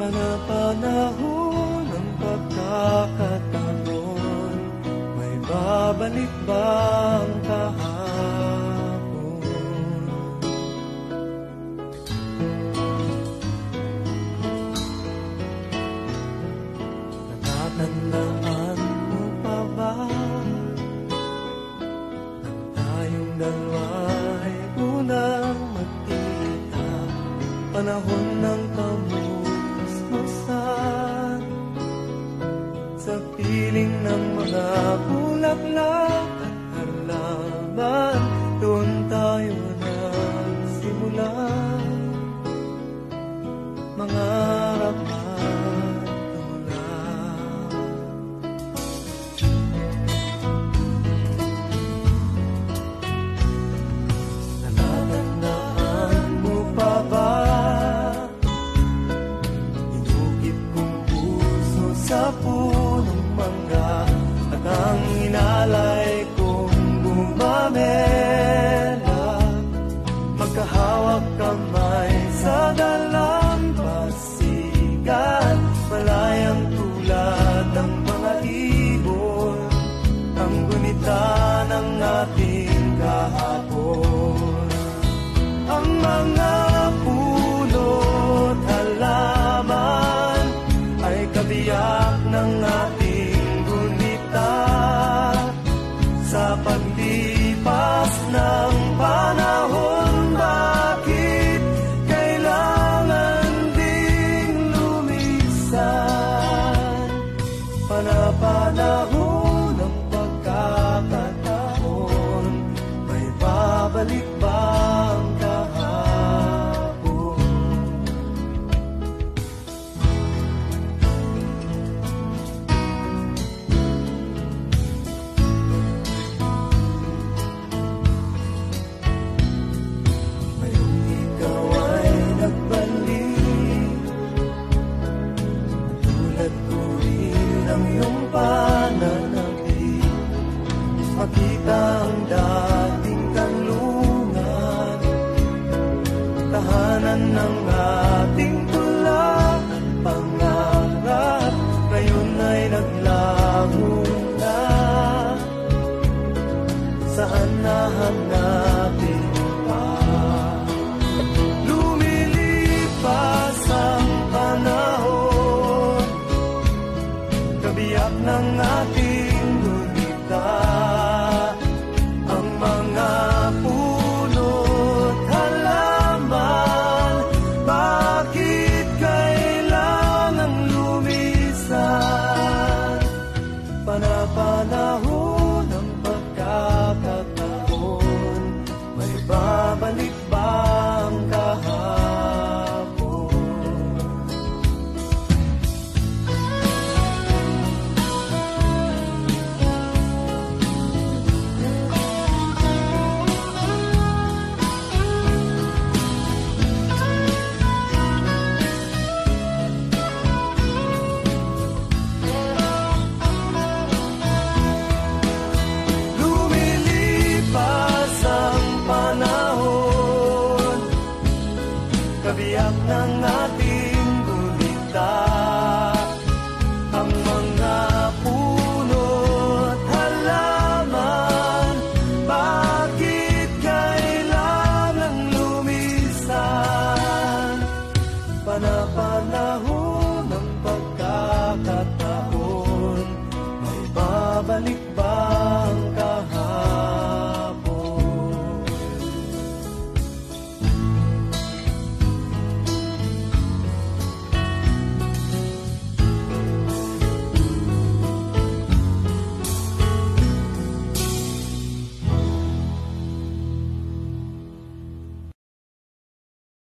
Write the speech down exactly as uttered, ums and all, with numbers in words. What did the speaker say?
Panapanahon ng pagkakataon, may babalik bang kahapon? Natatandaan mo pa ba nang tayong dalawa'y unang magkita? Panahon ng kamusmusan sa piling ng mga bulaklak at halaman, doon tayo nagsimula mangarap at tumulak. Natatandaan mo pa ba sa punong mangga at ang inalay kong bumamela, magkahawak kamay sa dalampasigan, malayang tulad ng mga ibon, ang gunita ng ating kahapon. Ang mga puno't halaman ay kabiyak ng ating gunita sa paglipas ng panahon. Bakit kailangan ding lumisan? Panapanahon ng pagkakataon, may babalik bang kahapon? Makita ang dating kanlungan, tahanan ng ating tulak at pangarap, ngayon ay naglaho na. Saan nahanapin pa? Lumilipas ang panahon, kabiyak ng ating gunita. Ang mga puno't halaman, bakit kailangang lumisan? Panapanahon ng pagkakataon, may babalik bang kahapon? Kabiyak ng ating gunita, ang mga puno't halaman, bakit kailangang lumisan? Panapanahon